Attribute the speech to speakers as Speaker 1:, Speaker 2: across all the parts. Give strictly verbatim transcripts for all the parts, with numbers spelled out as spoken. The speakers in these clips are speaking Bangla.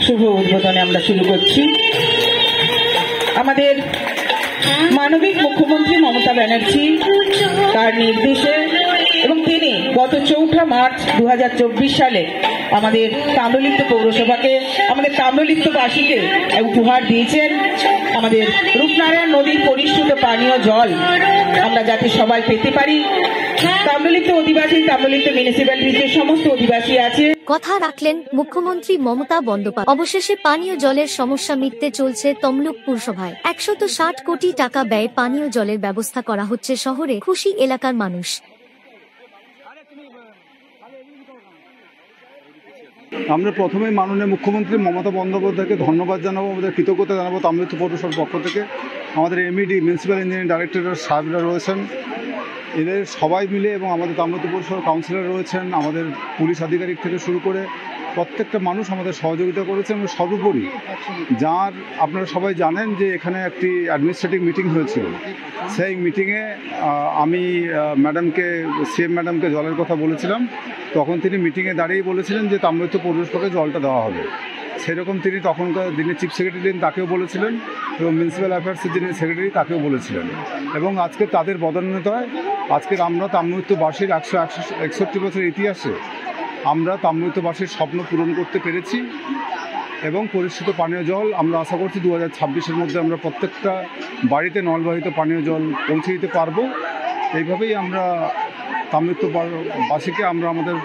Speaker 1: শুভ উদ্বোধনে আমরা শুরু করছি। আমাদের মানবিক মুখ্যমন্ত্রী মমতা ব্যানার্জি তার নির্দেশে এবং তিনি গত চৌঠা মার্চ দু হাজার চব্বিশ সালে আমাদের তাম্রলিপ্ত পৌরসভাকে, আমাদের তাম্রলিপ্তবাসীকে উপহার দিয়েছেন আমাদের রূপনারায়ণ নদীর পরিশ্রুত পানীয় জল আমরা যাতে সবাই পেতে পারি। তাম্রলিপ্ত অধিবাসী, তাম্রলিপ্ত মিউনিসিপ্যালিটির যে সমস্ত অধিবাসী আছে।
Speaker 2: কথা রাখলেন মুখ্যমন্ত্রী মমতা বন্দ্যোপাধ্যায়। অবশেষে পানীয় জলের সমস্যা মিটতে চলছে তমলুক পুরসভায় একশত ষাট কোটি টাকা ব্যয়ে পানীয় জলের ব্যবস্থা করা হচ্ছে শহরে। খুশি এলাকার মানুষ।
Speaker 3: আমরা প্রথমেই মাননীয় মুখ্যমন্ত্রী মমতা বন্দ্যোপাধ্যায়কে ধন্যবাদ জানাবো, আমাদের কৃতজ্ঞতা জানাবো তাম্রলিপ্ত পৌরসভার পক্ষ থেকে। আমাদের এমইডি মিউনিসিপ্যাল ইঞ্জিনিয়ারিং ডাইরেক্টর সাহেবরা রয়েছেন, এদের সবাই মিলে, এবং আমাদের তাম্রলিপ্ত পৌরসভার কাউন্সিলর রয়েছেন, আমাদের পুলিশ আধিকারিক থেকে শুরু করে প্রত্যেকটা মানুষ আমাদের সহযোগিতা করেছেন। এবং সর্বোপরি যার আপনারা সবাই জানেন যে এখানে একটি অ্যাডমিনিস্ট্রেটিভ মিটিং হয়েছিল, সেই মিটিংয়ে আমি ম্যাডামকে সিএম ম্যাডামকে জলের কথা বলেছিলাম। তখন তিনি মিটিংয়ে দাঁড়িয়ে বলেছিলেন যে তাম্রলিপ্ত পৌরসভাকে জলটা দেওয়া হবে। সেরকম তিনি তখনকার যিনি চিফ সেক্রেটারি তাকেও বলেছিলেন এবং মিউনিসিপ্যাল অ্যাফেয়ার্সের যিনি সেক্রেটারি তাকেও বলেছিলেন। এবং আজকে তাদের বদান্যতায় আজকের আমরা তাম্রলিপ্তবাসীর একশো একশো একষট্টি বছরের ইতিহাসে আমরা তাম্রলিপ্তবাসীর স্বপ্ন পূরণ করতে পেরেছি। এবং পরিশ্রুত পানীয় জল আমরা আশা করছি দু হাজার ছাব্বিশের মধ্যে আমরা প্রত্যেকটা বাড়িতে নলবাহিত পানীয় জল পৌঁছে দিতে পারবো। এইভাবেই আমরা তাম্রলিপ্তবাসীকে আমরা আমাদের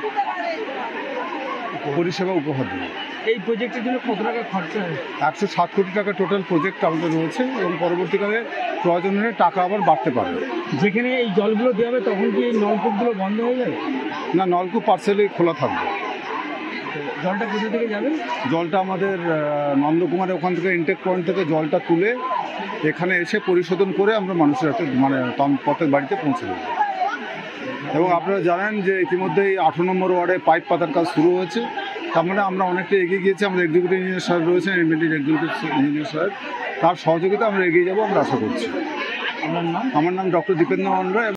Speaker 3: পরিষেবা উপহার দেব।
Speaker 4: এই প্রজেক্টের জন্য কত টাকা খরচা হয়?
Speaker 3: একশো ষাট কোটি টাকা টোটাল প্রজেক্ট আমাদের রয়েছে এবং পরবর্তীকালে প্রয়োজন হলে টাকা আবার বাড়তে পারে।
Speaker 4: যেখানে এই জলগুলো দেওয়া হবে তখন কি এই নলকূপগুলো বন্ধ হয়ে যাবে?
Speaker 3: না, নলকূপ পার্সেলে খোলা থাকবে।
Speaker 4: জলটা কোথা থেকে যাবে?
Speaker 3: জলটা আমাদের নন্দকুমারের ওখান থেকে ইনটেক পয়েন্ট থেকে জলটা তুলে এখানে এসে পরিশোধন করে আমরা মানুষের হাতে মানে প্রত্যেক বাড়িতে পৌঁছে দেবো। এবং আপনারা জানেন যে ইতিমধ্যেই আঠারো নম্বর ওয়ার্ডে পাইপ পাতার কাজ শুরু হয়েছে। তার মানে আমরা অনেকটা এগিয়ে গিয়েছি। আমাদের এক্সিকিউটিভ ইঞ্জিনিয়ার সাহেব রয়েছেন, এমএলডির এক্সিকিউটিভ ইঞ্জিনিয়ার সাহেব, তার সহযোগিতা আমরা এগিয়ে যাবো আমরা আশা করছি।
Speaker 4: আমার নাম
Speaker 3: আমার নাম ডক্টর দীপেন্দ্র মন্ডল।